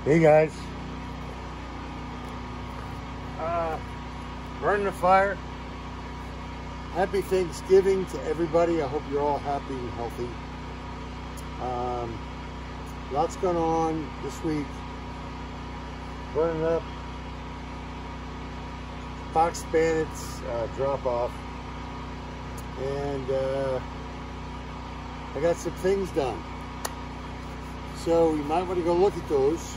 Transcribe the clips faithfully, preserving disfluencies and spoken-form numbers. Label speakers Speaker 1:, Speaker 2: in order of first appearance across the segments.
Speaker 1: Hey guys, uh, burning the fire. Happy Thanksgiving to everybody. I hope you're all happy and healthy. Um, lots going on this week. Burning up. Fox Bandits uh, drop off. And uh, I got some things done. So you might want to go look at those.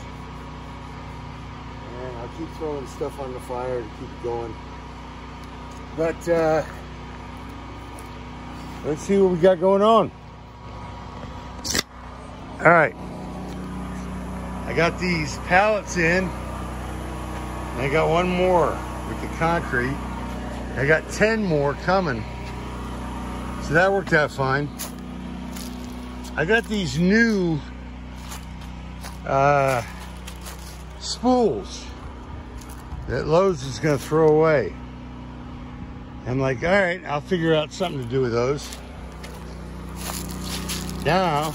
Speaker 1: And I'll keep throwing stuff on the fire to keep it going. But uh, let's see what we got going on. All right. I got these pallets in. And I got one more with the concrete. I got ten more coming. So that worked out fine. I got these new uh, spools that Lowe's is going to throw away. I'm like, all right, I'll figure out something to do with those. Now,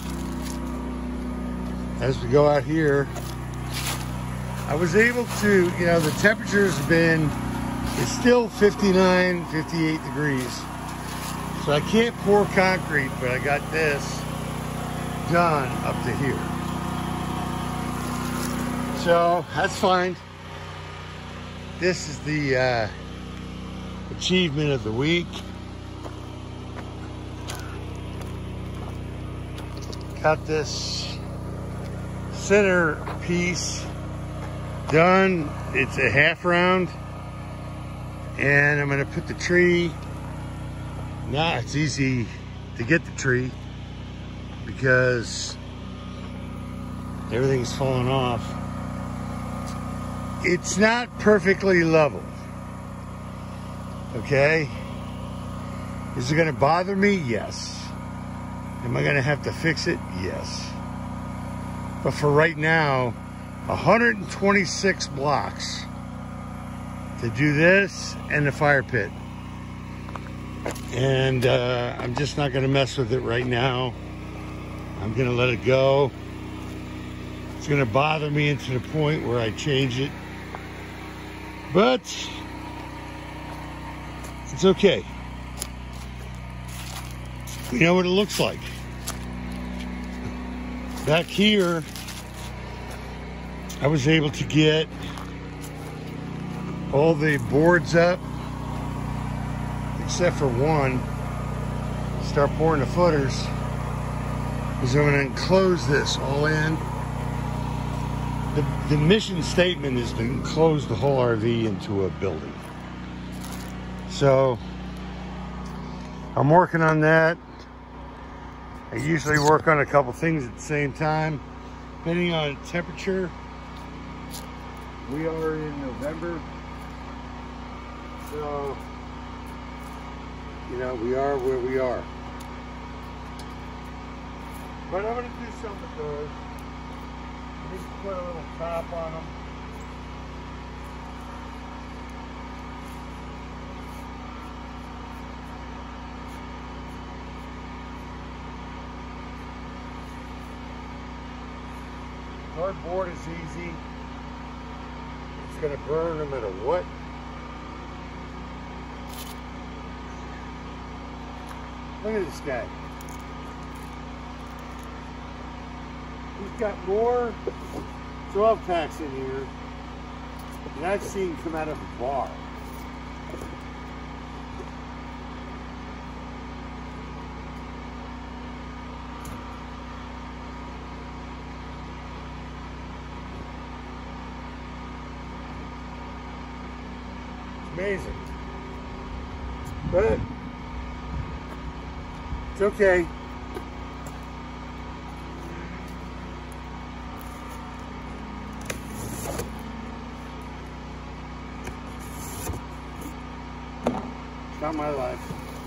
Speaker 1: as we go out here, I was able to, you know, the temperature's been, it's still fifty-nine, fifty-eight degrees. So I can't pour concrete, but I got this done up to here. So that's fine. This is the uh, achievement of the week. Got this center piece done. It's a half round. And I'm gonna put the tree. Now it's easy to get the tree because everything's falling off. It's not perfectly level. Okay? Is it gonna bother me? Yes. Am I gonna have to fix it? Yes. But for right now, one hundred twenty-six blocks to do this and the fire pit. And uh, I'm just not gonna mess with it right now. I'm gonna let it go. It's gonna bother me into the point where I change it. But it's okay. We know what it looks like. Back here, I was able to get all the boards up, except for one. Start pouring the footers, because I'm going to enclose this all in. The, the mission statement is to enclose the whole R V into a building. So I'm working on that. I usually work on a couple things at the same time, depending on temperature. We are in November, so you know we are where we are. But I'm going to do something with those. I need to put a little top on them. Cardboard is easy. It's going to burn no matter what. Look at this guy. He's got more twelve packs in here than I've seen come out of a bar. Amazing. But it's okay. It's not my life.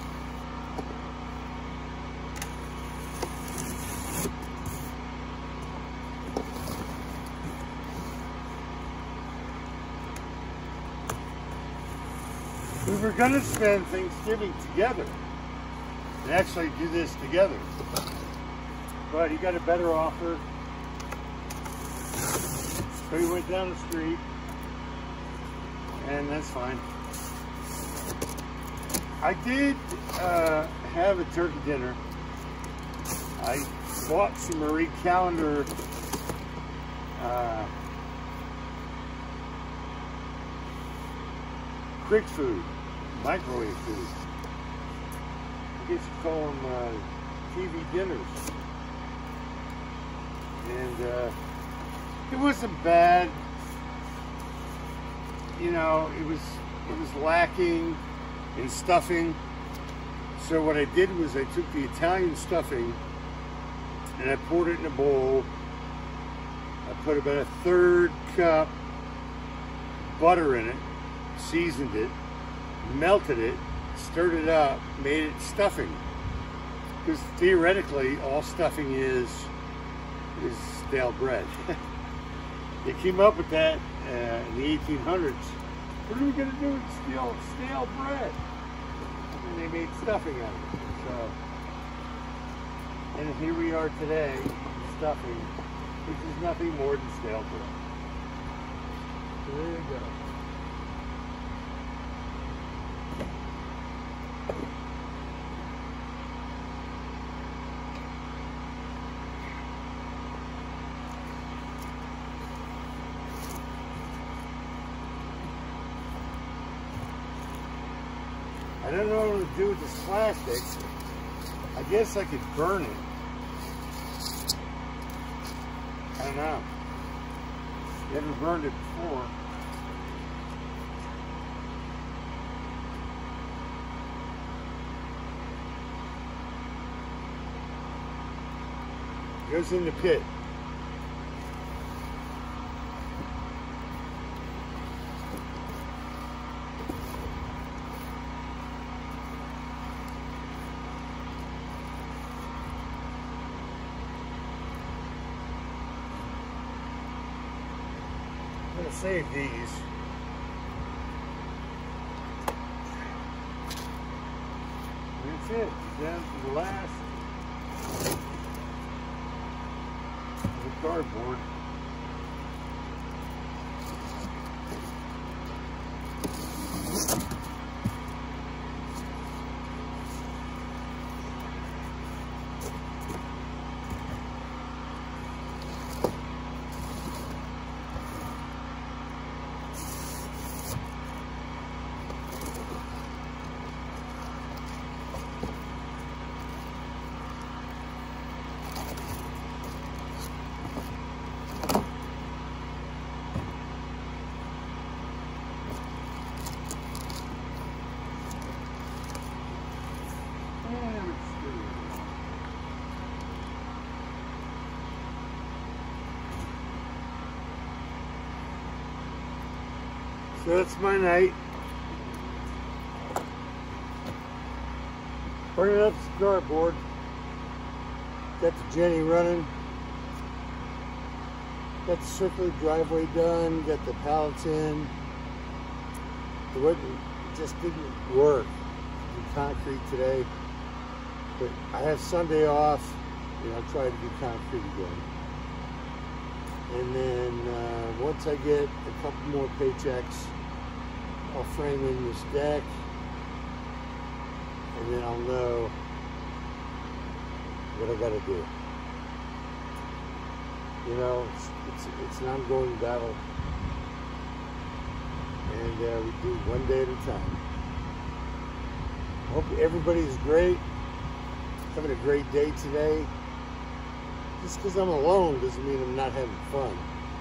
Speaker 1: We were going to spend Thanksgiving together and actually do this together. But he got a better offer. So he went down the street, and that's fine. I did uh, have a turkey dinner. I bought some Marie Callender uh, quick food, microwave food. I guess you call them uh, T V dinners. And uh, it wasn't bad. You know, it was it was lacking in stuffing. So what I did was I took the Italian stuffing and I poured it in a bowl. I put about a third cup butter in it, seasoned it, melted it, stirred it up, made it stuffing. Because theoretically, all stuffing is is stale bread. They came up with that uh, in the eighteen hundreds. What are we going to do with stale, stale bread? And they made stuffing out of it. So, and here we are today, stuffing, which is nothing more than stale bread. So there you go. I don't know what to do with this plastic. I guess I could burn it. I don't know. Never burned it before. Goes in the pit. I'm going to save these. That's it. Down to the last the cardboard. So that's my night. Burning up the cardboard. Got the Jenny running. Got the circular driveway done. Got the pallets in. The wood just didn't work. Do concrete today. But I have Sunday off. And I'll try to do concrete again. And then uh, once I get a couple more paychecks, I'll frame in this deck, and then I'll know what I got to do. You know, it's, it's, it's an ongoing battle, and uh, we do one day at a time. I hope everybody's great, having a great day today. Just because I'm alone doesn't mean I'm not having fun.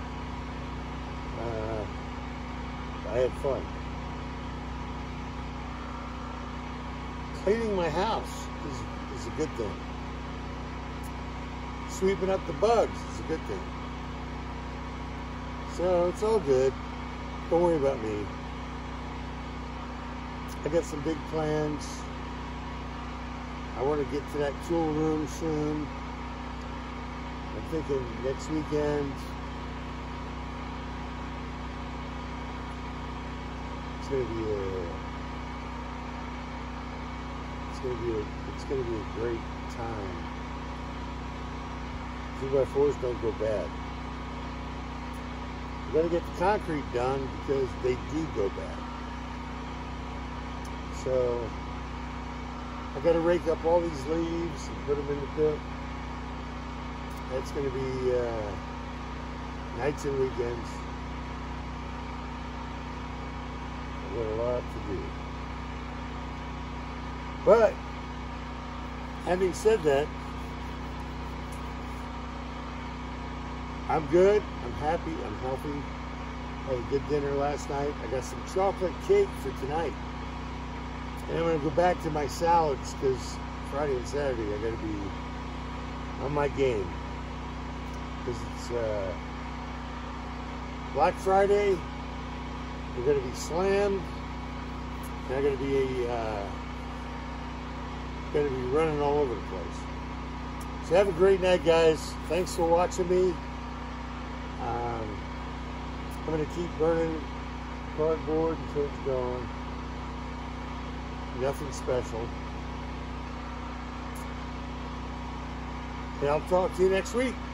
Speaker 1: Uh, I had fun. Cleaning my house is, is a good thing. Sweeping up the bugs is a good thing. So it's all good. Don't worry about me. I got some big plans. I want to get to that tool room soon. I'm thinking next weekend. It's gonna be a it's gonna be a it's gonna be a great time. Two by fours don't go bad. I gotta get the concrete done because they do go bad. So I gotta rake up all these leaves and put them in the pit. That's gonna be uh, nights and weekends. I've got a lot to do. But having said that, I'm good, I'm happy, I'm healthy. I had a good dinner last night. I got some chocolate cake for tonight. And I'm gonna go back to my salads because Friday and Saturday I gotta be on my game. Because it's uh, Black Friday, we're gonna be slammed. And I'm gonna be uh, gonna be running all over the place. So have a great night, guys. Thanks for watching me. Um, I'm going to keep burning cardboard until it's gone. Nothing special. And I'll talk to you next week.